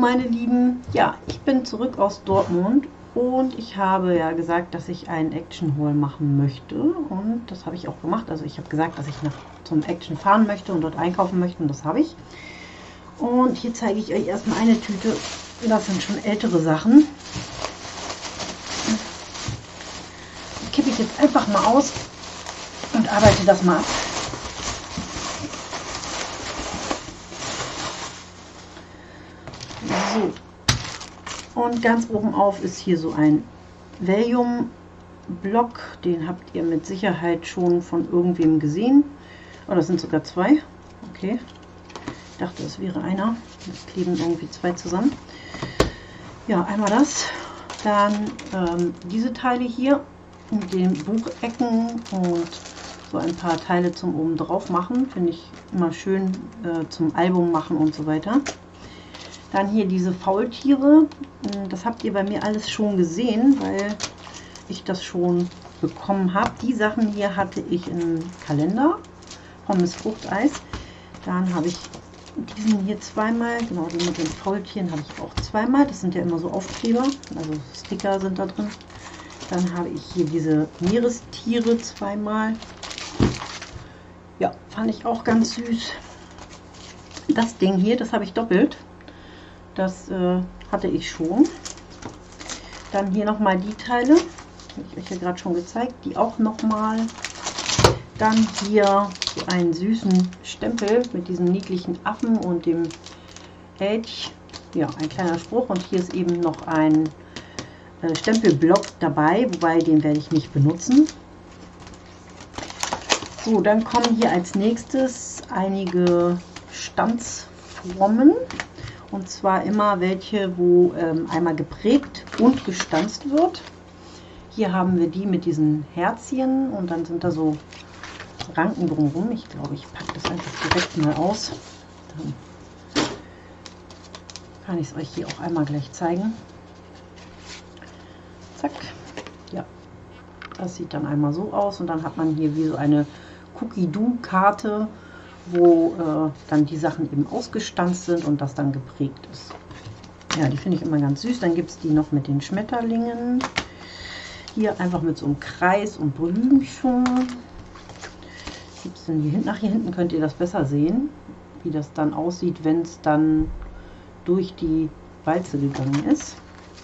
meine Lieben, ja, ich bin zurück aus Dortmund und ich habe ja gesagt, dass ich einen Action-Haul machen möchte und das habe ich auch gemacht. Also ich habe gesagt, dass ich zum Action fahren möchte und dort einkaufen möchte und das habe ich. Und hier zeige ich euch erstmal eine Tüte, das sind schon ältere Sachen. Die kippe ich jetzt einfach mal aus und arbeite das mal ab. So, und ganz oben auf ist hier so ein Valium-Block, den habt ihr mit Sicherheit schon von irgendwem gesehen. Oh, das sind sogar zwei. Okay, ich dachte, es wäre einer. Es kleben irgendwie zwei zusammen. Ja, einmal das, dann diese Teile hier mit den Buchecken und so ein paar Teile zum oben drauf machen. Finde ich immer schön zum Album machen und so weiter. Dann hier diese Faultiere, das habt ihr bei mir alles schon gesehen, weil ich das schon bekommen habe. Die Sachen hier hatte ich im Kalender von Miss Fruchteis. Dann habe ich diesen hier zweimal, genau, den mit den Faultieren habe ich auch zweimal. Das sind ja immer so Aufkleber, also Sticker sind da drin. Dann habe ich hier diese Meerestiere zweimal. Ja, fand ich auch ganz süß. Das Ding hier, das habe ich doppelt. Das hatte ich schon. Dann hier nochmal die Teile, habe ich euch ja gerade schon gezeigt, die auch nochmal. Dann hier so einen süßen Stempel mit diesem niedlichen Affen und dem Edge. Ja, ein kleiner Spruch. Und hier ist eben noch ein Stempelblock dabei, wobei den werde ich nicht benutzen. So, dann kommen hier als nächstes einige Stanzformen. Und zwar immer welche, wo einmal geprägt und gestanzt wird. Hier haben wir die mit diesen Herzchen und dann sind da so Ranken drumherum. Ich glaube, ich packe das einfach direkt mal aus. Dann kann ich es euch hier auch einmal gleich zeigen. Zack. Ja, das sieht dann einmal so aus und dann hat man hier wie so eine Cookie-Doo-Karte, wo dann die Sachen eben ausgestanzt sind und das dann geprägt ist. Ja, die finde ich immer ganz süß. Dann gibt es die noch mit den Schmetterlingen. Hier einfach mit so einem Kreis und Blümchen. Gibt's denn hier hinten? Nach hier hinten könnt ihr das besser sehen, wie das dann aussieht, wenn es dann durch die Walze gegangen ist.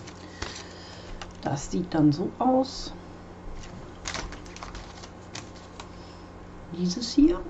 Das sieht dann so aus. Dieses hier.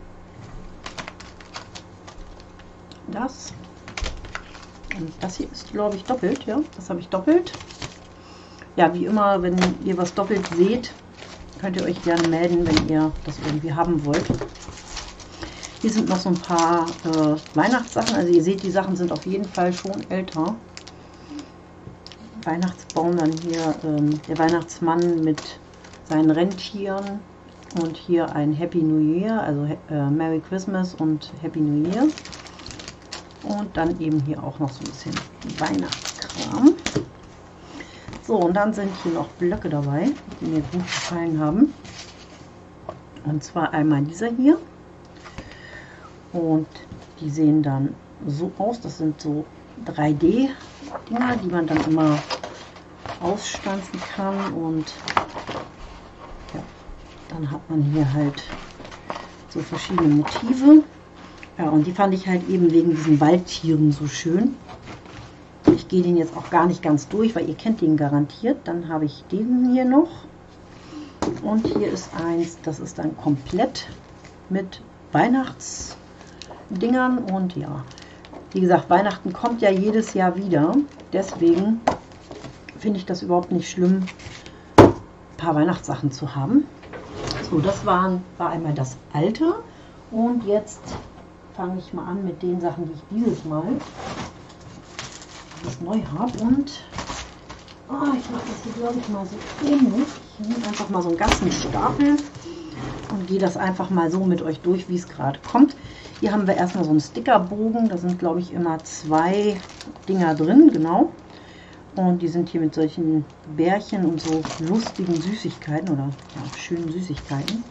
Das. Und das hier ist, glaube ich, doppelt. Ja, das habe ich doppelt. Ja, wie immer, wenn ihr was doppelt seht, könnt ihr euch gerne melden, wenn ihr das irgendwie haben wollt. Hier sind noch so ein paar Weihnachtssachen. Also ihr seht, die Sachen sind auf jeden Fall schon älter. Weihnachtsbaum, dann hier der Weihnachtsmann mit seinen Rentieren. Und hier ein Happy New Year, also Merry Christmas und Happy New Year. Und dann eben hier auch noch so ein bisschen Weihnachtskram. So, und dann sind hier noch Blöcke dabei, die mir gut gefallen haben. Und zwar einmal dieser hier. Und die sehen dann so aus. Das sind so 3D-Dinger, die man dann immer ausstanzen kann. Und ja, dann hat man hier halt so verschiedene Motive. Ja, und die fand ich halt eben wegen diesen Waldtieren so schön. Ich gehe den jetzt auch gar nicht ganz durch, weil ihr kennt den garantiert. Dann habe ich den hier noch. Und hier ist eins, das ist dann komplett mit Weihnachtsdingern. Und ja, wie gesagt, Weihnachten kommt ja jedes Jahr wieder. Deswegen finde ich das überhaupt nicht schlimm, ein paar Weihnachtssachen zu haben. So, das war einmal das alte. Und jetzt fange ich mal an mit den Sachen, die ich dieses Mal neu habe. Und ich mache das hier, glaube ich, mal so ähnlich. Ich nehme einfach mal so einen ganzen Stapel und gehe das einfach mal so mit euch durch, wie es gerade kommt. Hier haben wir erstmal so einen Stickerbogen. Da sind, glaube ich, immer zwei Dinger drin, genau. Und die sind hier mit solchen Bärchen und so lustigen Süßigkeiten oder ja, schönen Süßigkeiten.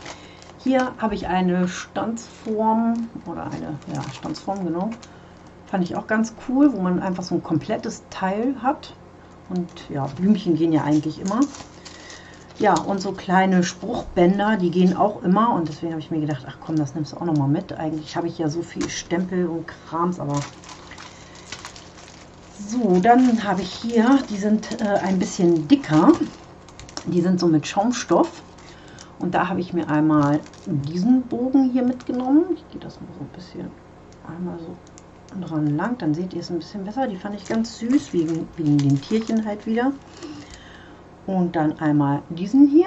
Hier habe ich eine Stanzform oder eine Stanzform, genau, Fand ich auch ganz cool, wo man einfach so ein komplettes Teil hat. Und ja, Blümchen gehen ja eigentlich immer. Ja, und so kleine Spruchbänder, die gehen auch immer. Und deswegen habe ich mir gedacht, ach komm, das nimmst du auch noch mal mit. Eigentlich habe ich ja so viel Stempel und Krams, aber... So, dann habe ich hier, die sind ein bisschen dicker. Die sind so mit Schaumstoff. Und da habe ich mir einmal diesen Bogen hier mitgenommen. Ich gehe das mal so ein bisschen einmal so dran lang. Dann seht ihr es ein bisschen besser. Die fand ich ganz süß, wegen den Tierchen halt wieder. Und dann einmal diesen hier.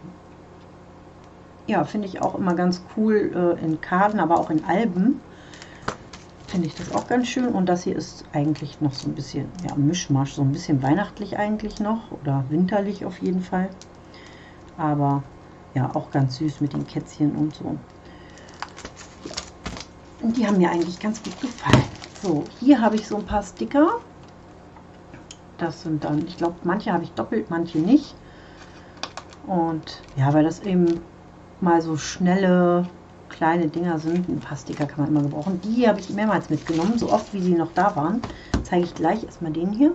Ja, finde ich auch immer ganz cool in Karten, aber auch in Alben. Finde ich das auch ganz schön. Und das hier ist eigentlich noch so ein bisschen, ja, Mischmasch. So ein bisschen weihnachtlich eigentlich noch. Oder winterlich auf jeden Fall. Aber ja, auch ganz süß mit den Kätzchen und so. Ja. Und die haben mir eigentlich ganz gut gefallen. So, hier habe ich so ein paar Sticker. Das sind dann, ich glaube, manche habe ich doppelt, manche nicht. Und ja, weil das eben mal so schnelle, kleine Dinger sind. Ein paar Sticker kann man immer gebrauchen. Die habe ich mehrmals mitgenommen, so oft wie sie noch da waren. Zeige ich gleich erstmal den hier.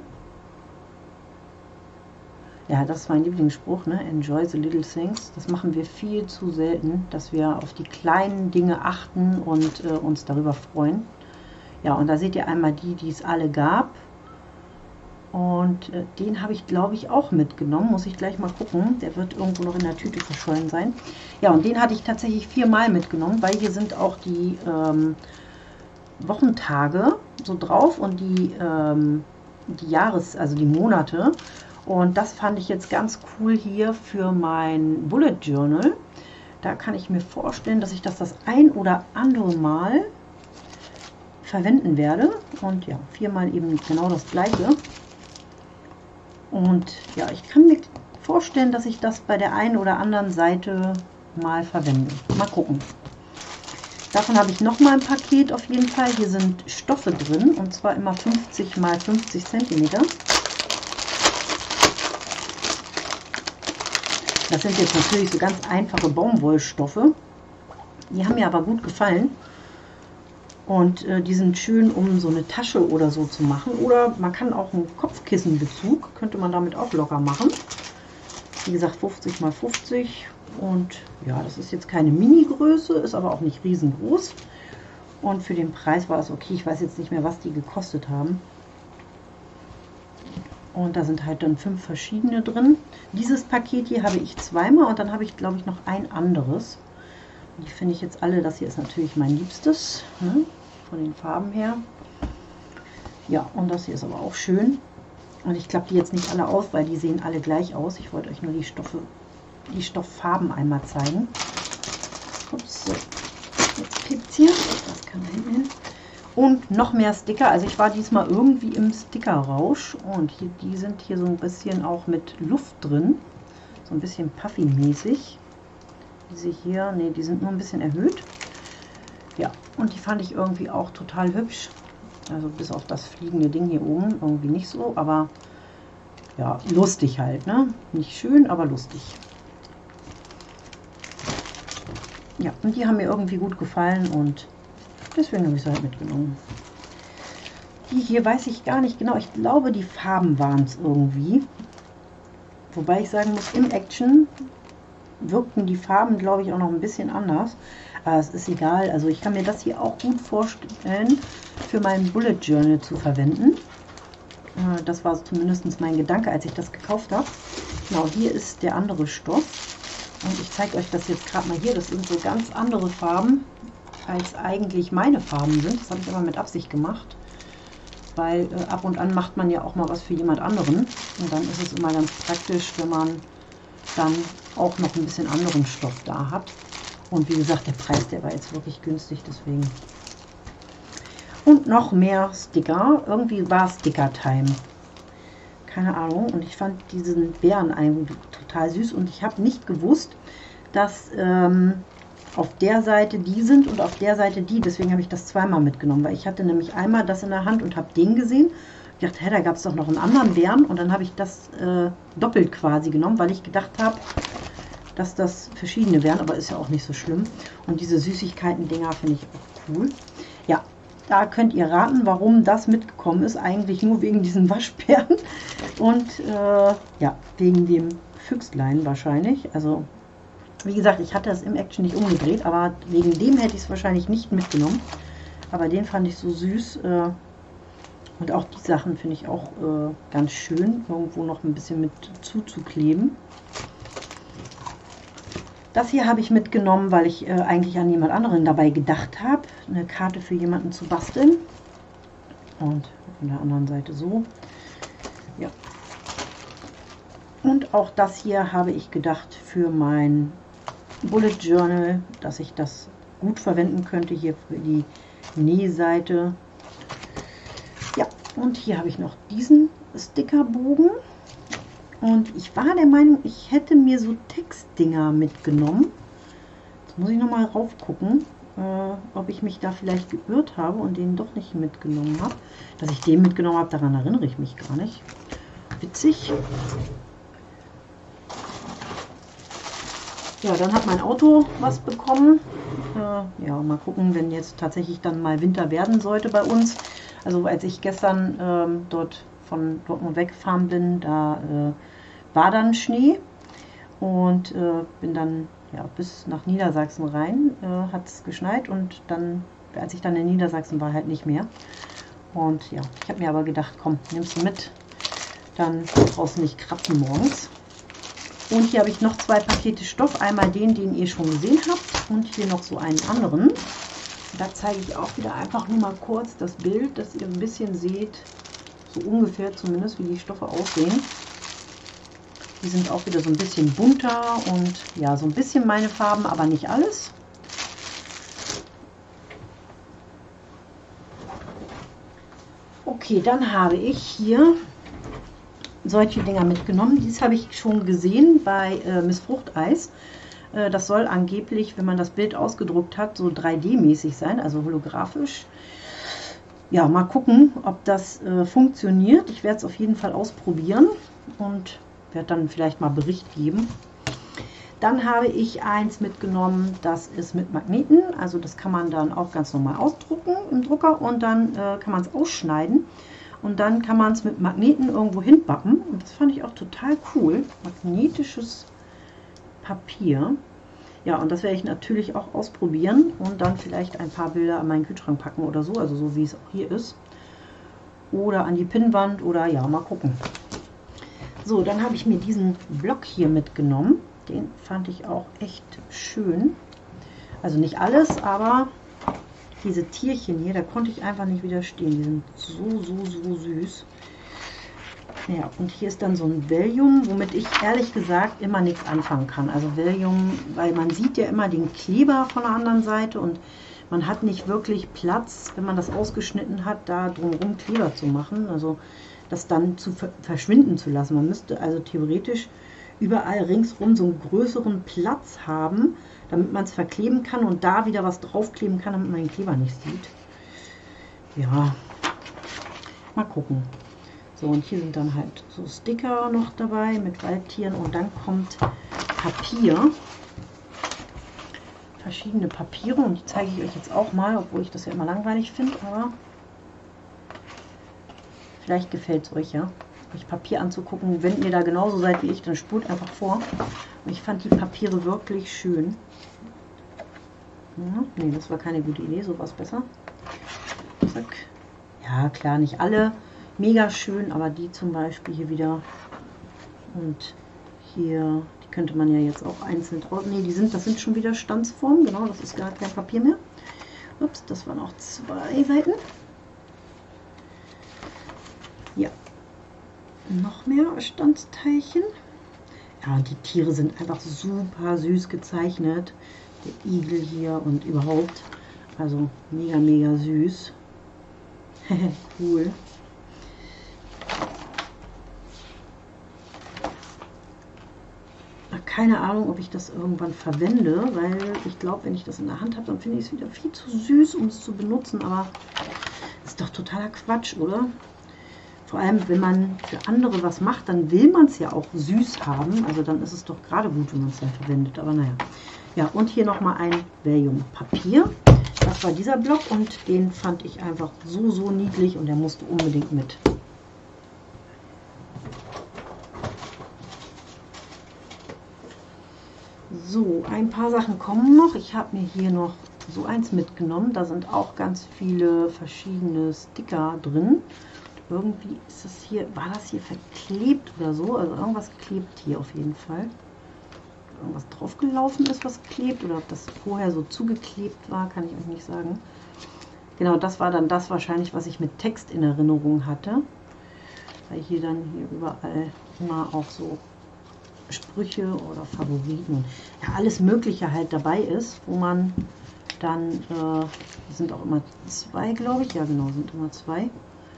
Ja, das ist mein Lieblingsspruch, ne? Enjoy the little things. Das machen wir viel zu selten, dass wir auf die kleinen Dinge achten und uns darüber freuen. Ja, und da seht ihr einmal die es alle gab. Und den habe ich, glaube ich, auch mitgenommen. Muss ich gleich mal gucken. Der wird irgendwo noch in der Tüte verschollen sein. Ja, und den hatte ich tatsächlich 4-mal mitgenommen, weil hier sind auch die Wochentage so drauf und die also die Monate. Und das fand ich jetzt ganz cool hier für mein Bullet Journal. Da kann ich mir vorstellen, dass ich das ein oder andere Mal verwenden werde. Und ja, 4-mal eben genau das gleiche. Und ja, ich kann mir vorstellen, dass ich das bei der einen oder anderen Seite mal verwende. Mal gucken. Davon habe ich noch mal ein Paket auf jeden Fall. Hier sind Stoffe drin, und zwar immer 50 x 50 cm. Das sind jetzt natürlich so ganz einfache Baumwollstoffe. Die haben mir aber gut gefallen. Und die sind schön, um so eine Tasche oder so zu machen. Oder man kann auch einen Kopfkissenbezug, könnte man damit auch locker machen. Wie gesagt, 50 x 50. Und ja, das ist jetzt keine Mini-Größe, ist aber auch nicht riesengroß. Und für den Preis war es okay. Ich weiß jetzt nicht mehr, was die gekostet haben. Und da sind halt dann 5 verschiedene drin. Dieses Paket hier habe ich 2-mal und dann habe ich, glaube ich, noch ein anderes. Die finde ich jetzt alle. Das hier ist natürlich mein Liebstes, ne? Von den Farben her. Ja, und das hier ist aber auch schön. Und ich klappe die jetzt nicht alle aus, weil die sehen alle gleich aus. Ich wollte euch nur die Stofffarben einmal zeigen. Ups, so. Jetzt piept hier. Das kann da hinten hin. Und noch mehr Sticker. Also ich war diesmal irgendwie im Stickerrausch. Und hier, die sind hier so ein bisschen auch mit Luft drin. So ein bisschen Puffy-mäßig. Diese hier, ne, die sind nur ein bisschen erhöht. Ja, und die fand ich irgendwie auch total hübsch. Also bis auf das fliegende Ding hier oben irgendwie nicht so. Aber ja, lustig halt, ne? Nicht schön, aber lustig. Ja, und die haben mir irgendwie gut gefallen und deswegen habe ich sie halt mitgenommen. Die hier weiß ich gar nicht genau. Ich glaube, die Farben waren es irgendwie. Wobei ich sagen muss, im Action wirkten die Farben, glaube ich, auch noch ein bisschen anders. Aber es ist egal. Also ich kann mir das hier auch gut vorstellen, für mein Bullet Journal zu verwenden. Das war zumindest mein Gedanke, als ich das gekauft habe. Genau, hier ist der andere Stoff. Und ich zeige euch das jetzt gerade mal hier. Das sind so ganz andere Farben, als eigentlich meine Farben sind. Das habe ich aber mit Absicht gemacht. Weil ab und an macht man ja auch mal was für jemand anderen. Und dann ist es immer ganz praktisch, wenn man dann auch noch ein bisschen anderen Stoff da hat. Und wie gesagt, der Preis, der war jetzt wirklich günstig, deswegen. Und noch mehr Sticker. Irgendwie war Sticker-Time. Keine Ahnung. Und ich fand diesen Bären eigentlich total süß. Und ich habe nicht gewusst, dass auf der Seite die sind und auf der Seite die. Deswegen habe ich das 2-mal mitgenommen. Weil ich hatte nämlich einmal das in der Hand und habe den gesehen. Ich dachte, hä, da gab es doch noch einen anderen Bären. Und dann habe ich das doppelt quasi genommen, weil ich gedacht habe, dass das verschiedene wären. Aber ist ja auch nicht so schlimm. Und diese Süßigkeiten-Dinger finde ich auch cool. Ja, Da könnt ihr raten, warum das mitgekommen ist. Eigentlich nur wegen diesen Waschbären und ja, wegen dem Füchslein wahrscheinlich. Also wie gesagt, ich hatte das im Action nicht umgedreht, aber wegen dem hätte ich es wahrscheinlich nicht mitgenommen. Aber den fand ich so süß. Und auch die Sachen finde ich auch ganz schön, irgendwo noch ein bisschen mit zuzukleben. Das hier habe ich mitgenommen, weil ich eigentlich an jemand anderen dabei gedacht habe. Eine Karte für jemanden zu basteln. Und von der anderen Seite so. Ja. Und auch das hier habe ich gedacht für mein Bullet Journal, dass ich das gut verwenden könnte hier für die Nähseite. Ja, und hier habe ich noch diesen Stickerbogen. Und ich war der Meinung, ich hätte mir so Textdinger mitgenommen. Jetzt muss ich noch mal rauf gucken, ob ich mich da vielleicht geirrt habe und den doch nicht mitgenommen habe. Dass ich den mitgenommen habe, daran erinnere ich mich gar nicht. Witzig. Ja, dann hat mein Auto was bekommen. Ja, mal gucken, wenn jetzt tatsächlich dann mal Winter werden sollte bei uns. Also als ich gestern dort von Dortmund weggefahren bin, da war dann Schnee und bin dann ja, bis nach Niedersachsen rein, hat es geschneit und dann, als ich dann in Niedersachsen war, halt nicht mehr. Und ja, ich habe mir aber gedacht, komm, nimmst du mit, dann brauchst du nicht kratzen morgens. Und hier habe ich noch 2 Pakete Stoff, einmal den ihr schon gesehen habt und hier noch so einen anderen. Da zeige ich auch wieder einfach nur mal kurz das Bild, dass ihr ein bisschen seht, so ungefähr zumindest, wie die Stoffe aussehen. Die sind auch wieder so ein bisschen bunter und ja, so ein bisschen meine Farben, aber nicht alles. Okay, dann habe ich hier solche Dinger mitgenommen. Dies habe ich schon gesehen bei Miss Fruchteis. Das soll angeblich, wenn man das Bild ausgedruckt hat, so 3D-mäßig sein, also holographisch. Ja, mal gucken, ob das funktioniert. Ich werde es auf jeden Fall ausprobieren und werde dann vielleicht mal Bericht geben. Dann habe ich eins mitgenommen, das ist mit Magneten. Also das kann man dann auch ganz normal ausdrucken im Drucker und dann kann man es ausschneiden. Und dann kann man es mit Magneten irgendwo hinbappen. Und das fand ich auch total cool. Magnetisches Papier. Ja, und das werde ich natürlich auch ausprobieren und dann vielleicht ein paar Bilder an meinen Kühlschrank packen oder so. Also so wie es auch hier ist. Oder an die Pinnwand oder ja, mal gucken. So, dann habe ich mir diesen Block hier mitgenommen. Den fand ich auch echt schön. Also nicht alles, aber diese Tierchen hier, da konnte ich einfach nicht widerstehen. Die sind so süß. Ja, und hier ist dann so ein Valium, womit ich ehrlich gesagt immer nichts anfangen kann. Also Valium, weil man sieht ja immer den Kleber von der anderen Seite und man hat nicht wirklich Platz, wenn man das ausgeschnitten hat, da drumherum Kleber zu machen. Also das dann zu verschwinden zu lassen. Man müsste also theoretisch überall ringsrum so einen größeren Platz haben, damit man es verkleben kann und da wieder was draufkleben kann, damit man den Kleber nicht sieht. Ja, mal gucken. So, und hier sind dann halt so Sticker noch dabei mit Waldtieren und dann kommt Papier. Verschiedene Papiere und die zeige ich euch jetzt auch mal, obwohl ich das ja immer langweilig finde, aber vielleicht gefällt es euch ja, euch Papier anzugucken. Wenn ihr da genauso seid wie ich, dann spult einfach vor. Und ich fand die Papiere wirklich schön. Ja, nee, das war keine gute Idee, so war es besser. Zack. Ja, klar, nicht alle mega schön, aber die zum Beispiel hier wieder. Und hier, die könnte man ja jetzt auch einzeln drauf. Nee, das sind schon wieder Stanzformen, genau, das ist gar kein Papier mehr. Ups, das waren auch 2 Seiten. Ja, noch mehr Stanzteilchen. Ja, und die Tiere sind einfach super süß gezeichnet. Der Igel hier und überhaupt. Also mega süß. Cool. Keine Ahnung, ob ich das irgendwann verwende, weil ich glaube, wenn ich das in der Hand habe, dann finde ich es wieder viel zu süß, um es zu benutzen. Aber das ist doch totaler Quatsch, oder? Vor allem, wenn man für andere was macht, dann will man es ja auch süß haben. Also dann ist es doch gerade gut, wenn man es dann verwendet. Aber naja. Ja, und hier nochmal ein Valium-Papier. Das Das war dieser Block und den fand ich einfach so niedlich und der musste unbedingt mit. So, ein paar Sachen kommen noch. Ich habe mir hier noch so eins mitgenommen. Da sind auch ganz viele verschiedene Sticker drin. Irgendwie ist das hier, war das hier verklebt oder so? Also irgendwas klebt hier auf jeden Fall. Irgendwas draufgelaufen ist, was klebt, oder ob das vorher so zugeklebt war, kann ich euch nicht sagen. Genau, das war dann das wahrscheinlich, was ich mit Text in Erinnerung hatte. Weil hier dann hier überall immer auch so Sprüche oder Favoriten, ja, alles Mögliche halt dabei ist, wo man dann, sind auch immer 2, glaube ich, ja genau, sind immer 2.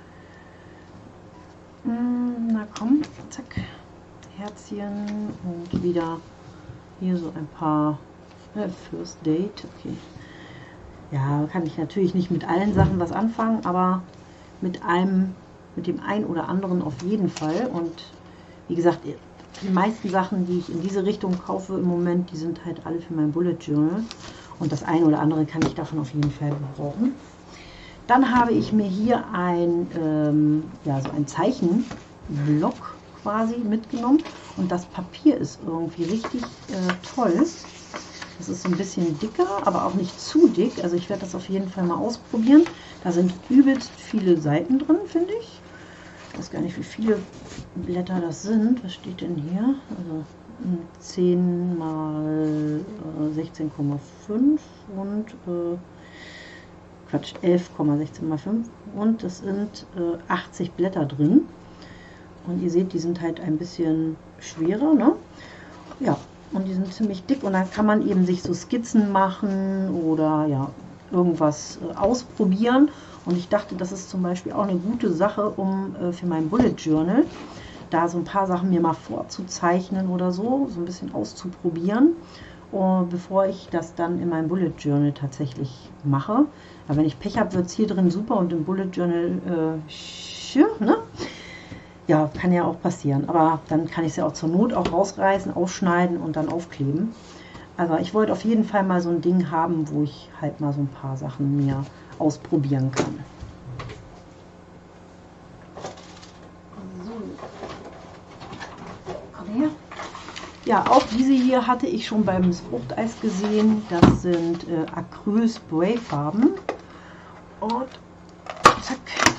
Na komm, zack, Herzchen und wieder hier so ein paar First Date, okay. Ja, kann ich natürlich nicht mit allen Sachen was anfangen, aber mit dem einen oder anderen auf jeden Fall. Und wie gesagt, die meisten Sachen, die ich in diese Richtung kaufe im Moment, die sind halt alle für mein Bullet Journal. Und das eine oder andere kann ich davon auf jeden Fall gebrauchen. Dann habe ich mir hier ja, so ein Zeichenblock quasi mitgenommen. Und das Papier ist irgendwie richtig toll. Das ist so ein bisschen dicker, aber auch nicht zu dick. Also ich werde das auf jeden Fall mal ausprobieren. Da sind übelst viele Seiten drin, finde ich. Ich weiß gar nicht, wie viele Blätter das sind. Was steht denn hier? Also 10 mal 16,5 und Quatsch, 11,16 mal 5. Und es sind 80 Blätter drin. Und ihr seht, die sind halt ein bisschen schwerer, ne? Ja, und die sind ziemlich dick. Und dann kann man eben sich so Skizzen machen oder ja, irgendwas ausprobieren. Und ich dachte, das ist zum Beispiel auch eine gute Sache, um für mein Bullet Journal da so ein paar Sachen mir mal vorzuzeichnen oder so ein bisschen auszuprobieren, bevor ich das dann in meinem Bullet Journal tatsächlich mache. Aber wenn ich Pech habe, wird es hier drin super und im Bullet Journal, ne? Ja, kann ja auch passieren. Aber dann kann ich es ja auch zur Not auch rausreißen, aufschneiden und dann aufkleben. Also ich wollte auf jeden Fall mal so ein Ding haben, wo ich halt mal so ein paar Sachen mir ausprobieren kann. So. Komm her. Ja, auch diese hier hatte ich schon beim Fruchteis gesehen. Das sind Acryl-Spray-Farben. Und zack.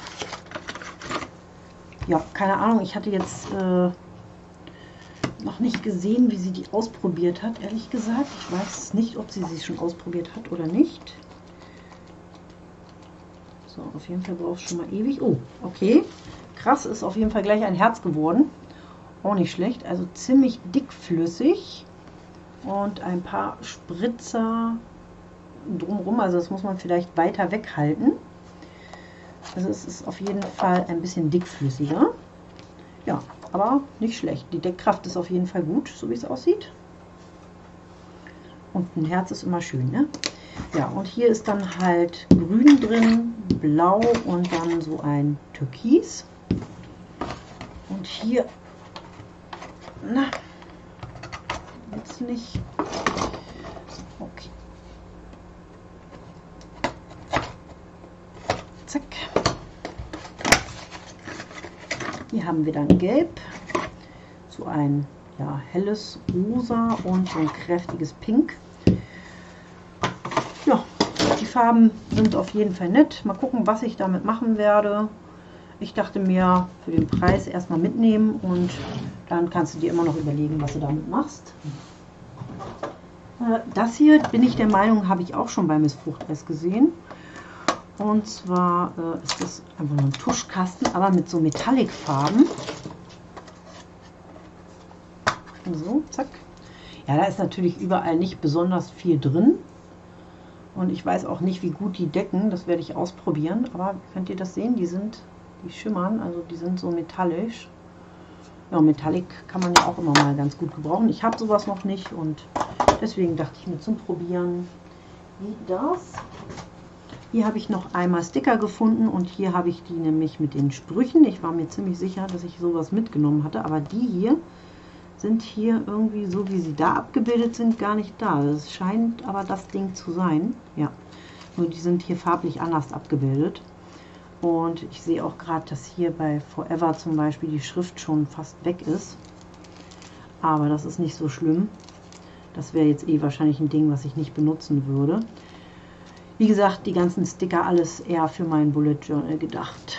Ja, keine Ahnung, ich hatte jetzt noch nicht gesehen, wie sie die ausprobiert hat, ehrlich gesagt. Ich weiß nicht, ob sie schon ausprobiert hat oder nicht. So, auf jeden Fall braucht es schon mal ewig. Oh, okay. Krass, ist auf jeden Fall gleich ein Herz geworden. Auch nicht schlecht. Also ziemlich dickflüssig. Und ein paar Spritzer drumherum. Also das muss man vielleicht weiter weghalten. Also es ist auf jeden Fall ein bisschen dickflüssiger. Ja, aber nicht schlecht. Die Deckkraft ist auf jeden Fall gut, so wie es aussieht. Und ein Herz ist immer schön, ne? Ja, und hier ist dann halt grün drin, blau und dann so ein Türkis. Und hier, na, jetzt nicht. Okay. Zack. Hier haben wir dann gelb, so ein ja, helles Rosa und so ein kräftiges Pink. Ja, die Farben sind auf jeden Fall nett. Mal gucken, was ich damit machen werde. Ich dachte mir, für den Preis erstmal mitnehmen und dann kannst du dir immer noch überlegen, was du damit machst. Das hier, bin ich der Meinung, habe ich auch schon bei Miss Fruchteis gesehen. Und zwar ist das einfach nur ein Tuschkasten, aber mit so Metallic-Farben. So, zack. Ja, da ist natürlich überall nicht besonders viel drin. Und ich weiß auch nicht, wie gut die decken. Das werde ich ausprobieren. Aber könnt ihr das sehen? Die schimmern, also die sind so metallisch. Ja, Metallic kann man ja auch immer mal ganz gut gebrauchen. Ich habe sowas noch nicht und deswegen dachte ich mir zum Probieren, wie das. Hier habe ich noch einmal Sticker gefunden und hier habe ich die nämlich mit den Sprüchen. Ich war mir ziemlich sicher, dass ich sowas mitgenommen hatte, aber die hier sind hier irgendwie so, wie sie da abgebildet sind, gar nicht da. Das scheint aber das Ding zu sein. Ja, Nur die sind hier farblich anders abgebildet. Und ich sehe auch gerade, dass hier bei Forever zum Beispiel die Schrift schon fast weg ist. Aber das ist nicht so schlimm. Das wäre jetzt eh wahrscheinlich ein Ding, was ich nicht benutzen würde. Wie gesagt, die ganzen Sticker, alles eher für mein Bullet Journal gedacht.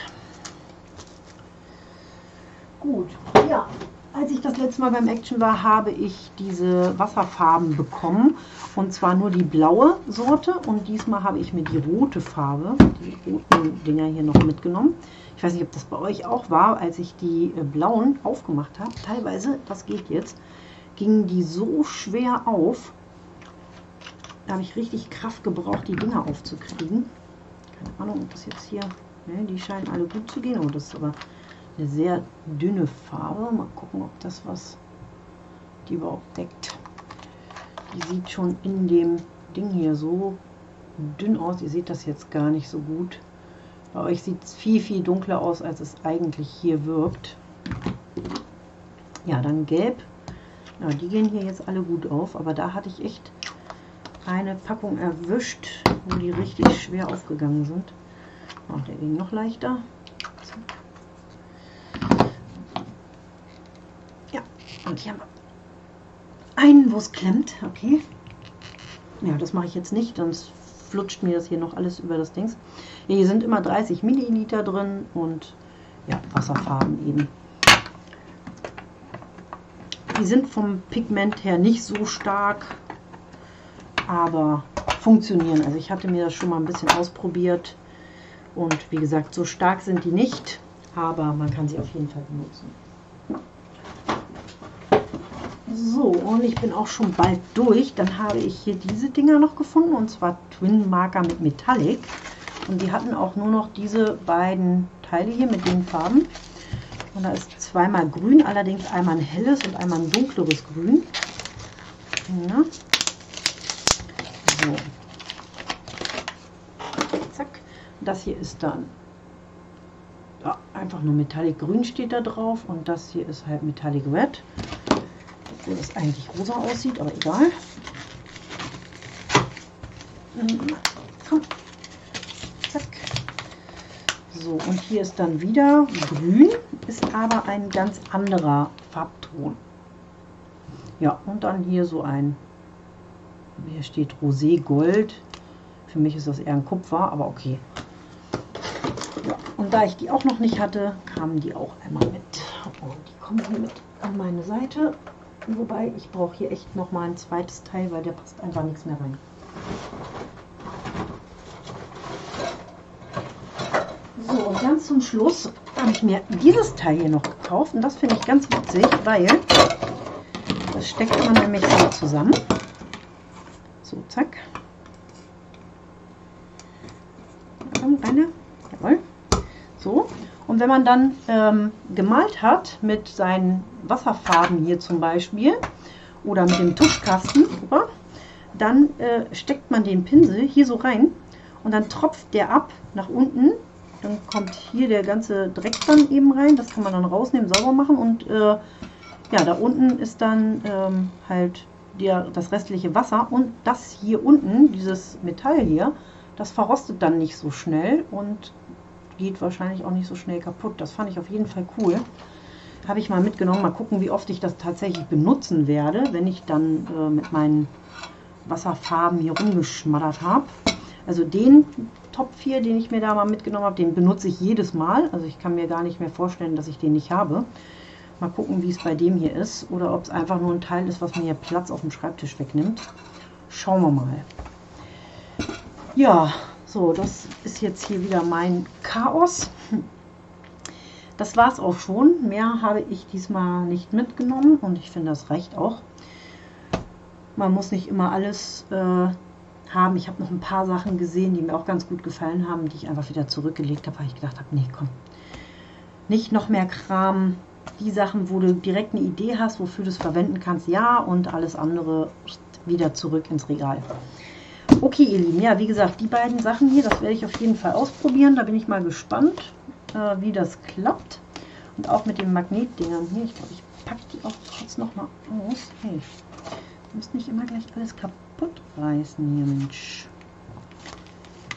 Gut, ja. Als ich das letzte Mal beim Action war, habe ich diese Wasserfarben bekommen. Und zwar nur die blaue Sorte. Und diesmal habe ich mir die rote Farbe, die roten Dinger hier noch mitgenommen. Ich weiß nicht, ob das bei euch auch war, als ich die blauen aufgemacht habe. Teilweise, das geht jetzt, gingen die so schwer auf. Da habe ich richtig Kraft gebraucht, die Dinger aufzukriegen. Keine Ahnung, ob das jetzt hier... Ne, die scheinen alle gut zu gehen. Oh, das ist aber eine sehr dünne Farbe. Mal gucken, ob das was die überhaupt deckt. Die sieht schon in dem Ding hier so dünn aus. Ihr seht das jetzt gar nicht so gut. Bei euch sieht es viel, viel dunkler aus, als es eigentlich hier wirkt. Ja, dann gelb. Ja, die gehen hier jetzt alle gut auf. Aber da hatte ich echt eine Packung erwischt, wo die richtig schwer aufgegangen sind. Oh, der ging noch leichter. Ja, und hier haben wir einen, wo es klemmt. Okay. Ja, das mache ich jetzt nicht, sonst flutscht mir das hier noch alles über das Dings. Hier sind immer 30 Milliliter drin und ja, Wasserfarben eben. Die sind vom Pigment her nicht so stark, aber funktionieren. Also ich hatte mir das schon mal ein bisschen ausprobiert und wie gesagt, so stark sind die nicht, aber man kann sie auf jeden Fall benutzen. So, und ich bin auch schon bald durch. Dann habe ich hier diese Dinger noch gefunden, und zwar Twin Marker mit Metallic. Und die hatten auch nur noch diese beiden Teile hier mit den Farben. Und da ist zweimal grün, allerdings einmal ein helles und einmal ein dunkleres Grün. Ja. So. Zack. Das hier ist dann ja, einfach nur Metallic Grün steht da drauf. Und das hier ist halt Metallic Red. Obwohl das eigentlich rosa aussieht, aber egal. Komm. Zack. So, und hier ist dann wieder grün, ist aber ein ganz anderer Farbton. Ja, und dann hier so ein, hier steht Rosé Gold. Für mich ist das eher ein Kupfer, aber okay. Ja, und da ich die auch noch nicht hatte, kamen die auch einmal mit. Und die kommen hier mit an meine Seite. Wobei, ich brauche hier echt noch mal ein zweites Teil, weil der passt einfach nichts mehr rein. So, und ganz zum Schluss habe ich mir dieses Teil hier noch gekauft. Und das finde ich ganz witzig, weil das steckt man nämlich so zusammen. So, zack. Eine. Jawohl. So. Und wenn man dann gemalt hat mit seinen Wasserfarben hier zum Beispiel oder mit dem Tuschkasten, dann steckt man den Pinsel hier so rein und dann tropft der ab nach unten. Dann kommt hier der ganze Dreck dann eben rein. Das kann man dann rausnehmen, sauber machen und ja, da unten ist dann halt das restliche Wasser und das hier unten, dieses Metall hier, das verrostet dann nicht so schnell und geht wahrscheinlich auch nicht so schnell kaputt. Das fand ich auf jeden Fall cool. Habe ich mal mitgenommen. Mal gucken, wie oft ich das tatsächlich benutzen werde, wenn ich dann mit meinen Wasserfarben hier rumgeschmattert habe. Also den Topf hier, den ich mir da mal mitgenommen habe, den benutze ich jedes Mal. Also ich kann mir gar nicht mehr vorstellen, dass ich den nicht habe. Mal gucken, wie es bei dem hier ist. Oder ob es einfach nur ein Teil ist, was mir hier Platz auf dem Schreibtisch wegnimmt. Schauen wir mal. Ja, so, das ist jetzt hier wieder mein Chaos. Das war es auch schon. Mehr habe ich diesmal nicht mitgenommen und ich finde, das reicht auch. Man muss nicht immer alles haben. Ich habe noch ein paar Sachen gesehen, die mir auch ganz gut gefallen haben, die ich einfach wieder zurückgelegt habe, weil ich gedacht habe, nee, komm, nicht noch mehr Kram. Die Sachen, wo du direkt eine Idee hast, wofür du es verwenden kannst, ja, und alles andere wieder zurück ins Regal. Okay, ihr Lieben, ja, wie gesagt, die beiden Sachen hier, das werde ich auf jeden Fall ausprobieren. Da bin ich mal gespannt, wie das klappt. Und auch mit den Magnetdingern hier. Ich glaube, ich packe die auch kurz noch mal aus. Hey, du musst nicht immer gleich alles kaputt reißen hier, Mensch.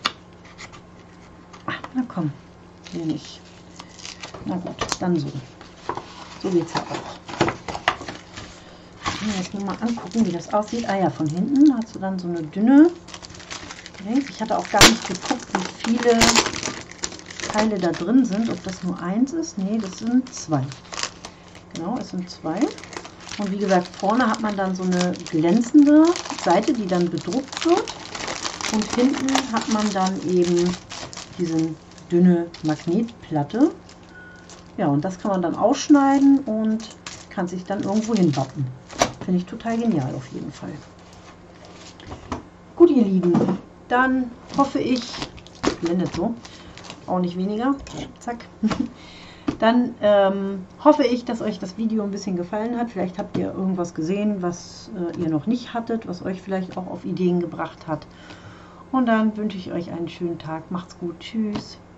komm, hier nicht. Na gut, dann so. So geht es ja auch. Jetzt nur mal angucken, wie das aussieht. Ah ja, von hinten hast du dann so eine dünne. Ich hatte auch gar nicht geguckt, wie viele Teile da drin sind. Ob das nur eins ist? Nee, das sind zwei. Genau, es sind zwei. Und wie gesagt, vorne hat man dann so eine glänzende Seite, die dann bedruckt wird. Und hinten hat man dann eben diese dünne Magnetplatte. Ja, und das kann man dann ausschneiden und kann sich dann irgendwo hinwappen. Finde ich total genial auf jeden Fall. Gut, ihr Lieben, dann hoffe ich, blendet so, auch nicht weniger, zack. Dann hoffe ich, dass euch das Video ein bisschen gefallen hat. Vielleicht habt ihr irgendwas gesehen, was ihr noch nicht hattet, was euch vielleicht auch auf Ideen gebracht hat. Und dann wünsche ich euch einen schönen Tag. Macht's gut. Tschüss.